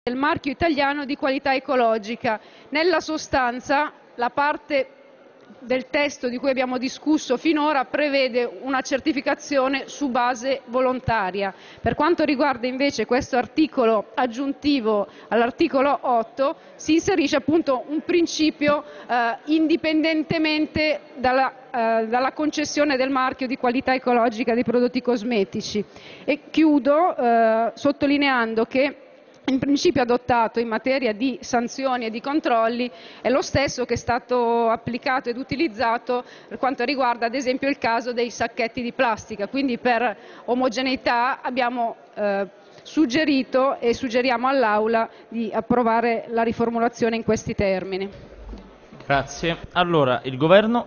del marchio italiano di qualità ecologica. Nella sostanza, la parte del testo di cui abbiamo discusso finora prevede una certificazione su base volontaria. Per quanto riguarda invece questo articolo aggiuntivo all'articolo 8, si inserisce appunto un principio indipendentemente dalla concessione del marchio di qualità ecologica dei prodotti cosmetici. E chiudo sottolineando che il principio adottato in materia di sanzioni e di controlli è lo stesso che è stato applicato ed utilizzato per quanto riguarda ad esempio il caso dei sacchetti di plastica, quindi per omogeneità abbiamo suggerito e suggeriamo all'Aula di approvare la riformulazione in questi termini. Grazie. Allora, il Governo?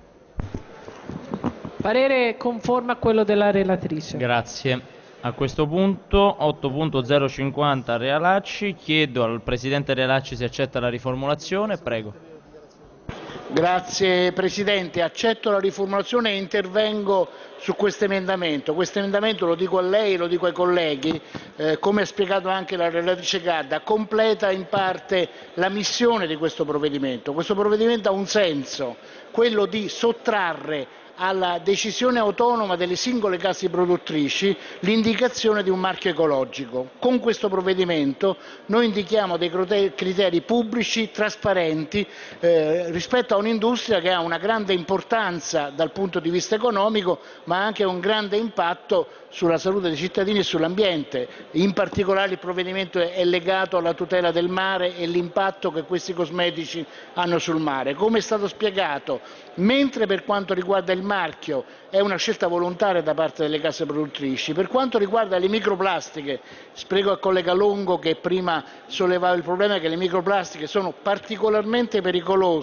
Parere conforme a quello della relatrice. Grazie. A questo punto 8.050 Realacci, chiedo al Presidente Realacci se accetta la riformulazione, prego. Grazie Presidente, accetto la riformulazione e intervengo su questo emendamento. Questo emendamento, lo dico a lei e lo dico ai colleghi, come ha spiegato anche la relatrice Gadda, completa in parte la missione di questo provvedimento. Questo provvedimento ha un senso, quello di sottrarre alla decisione autonoma delle singole case produttrici l'indicazione di un marchio ecologico. Con questo provvedimento noi indichiamo dei criteri pubblici, trasparenti, rispetto a un'industria che ha una grande importanza dal punto di vista economico, ma anche un grande impatto sulla salute dei cittadini e sull'ambiente. In particolare il provvedimento è legato alla tutela del mare e l'impatto che questi cosmetici hanno sul mare. Come è stato spiegato, mentre per quanto riguarda il marchio è una scelta volontaria da parte delle case produttrici, per quanto riguarda le microplastiche, spiego al collega Longo che prima sollevava il problema che le microplastiche sono particolarmente pericolose